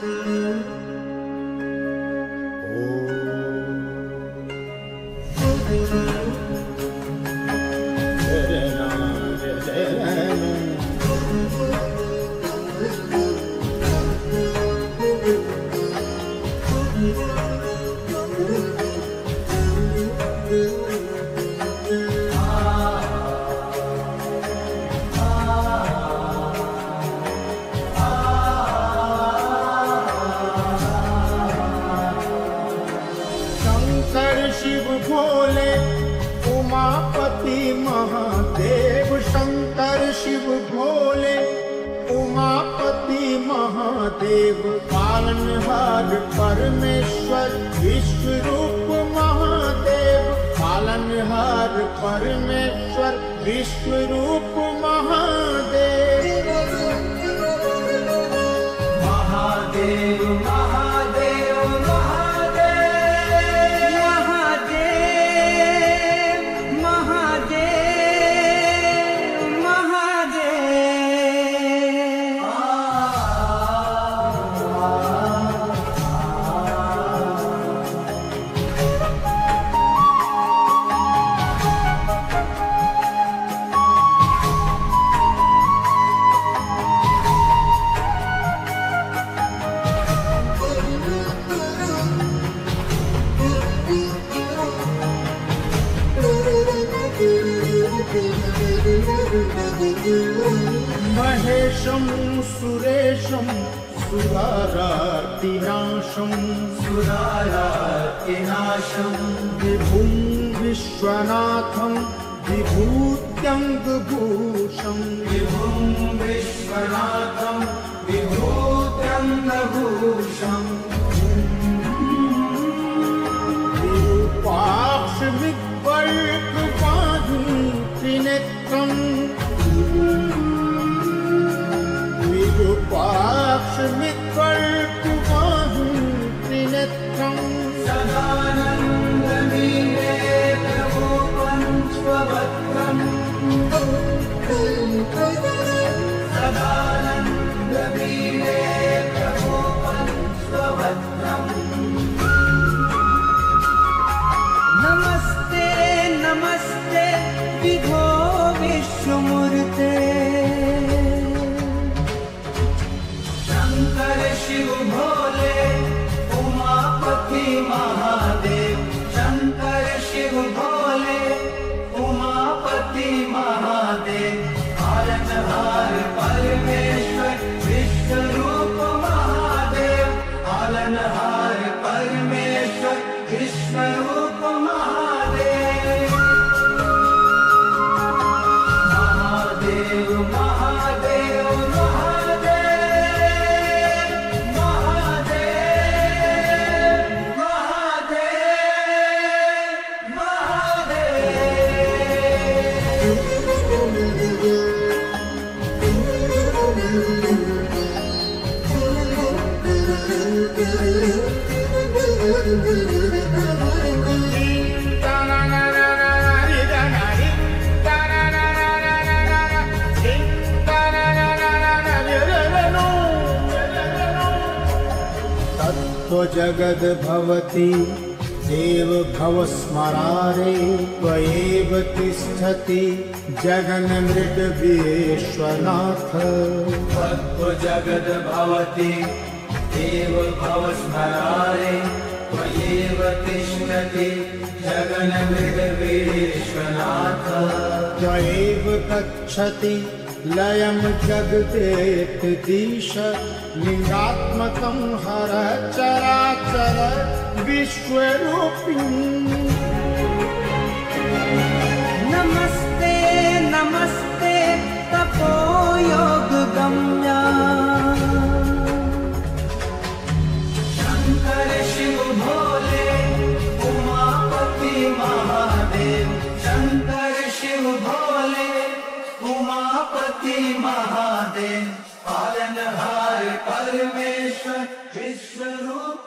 शिव भोले उमापति महादेव, शंकर शिव भोले उमापति महादेव, पालनहार परमेश्वर विश्व रूप महादेव, पालनहार परमेश्वर विश्व रूप महादेव। महादेव महादेव महेशं सुरेशं सुरारातिनाशं विभुं विश्वनाथं विभूत्यङ्गभूषं विरूपाक्षविकल्पवाहुं त्रिनेत्रं, विरूपाक्षविकल्पवाहुं त्रिनेत्रं, सदानन्दमीडे प्रभो पंचवक्त्रं, सदानन्दमीडे प्रभो पंचवक्त्रं। नमस्ते नमस्ते विभो विश्वमूर्ते, शंकर शिव भोले उमापति महादेव, शंकर शिव भोले उमापति महादेव, पालनहार परमेश्वर विश्व रूप महादेव, पालनहार परमेश्वर विश्व रूप महादेव। महादेव महादेव जगद भवति देव भवस्मरारे, त्वयैव तिष्ठति जगन्मृग विश्वनाथ। जगद भवति देव भवस्मरारे, त्वयैव तिष्ठति जगन्मृग विश्वनाथ। त्वयैव गच्छति लयं जगदेकधीश, लिंगात्मकं हर चराचर विश्वरूपिणी। नमस्ते नमस्ते तपोयोगगम्या, शंकर शिव भोले उमापति महादेव, शंकर शिव भोले उमापति महादेव, पालनहार परमेश्वर विश्व रूप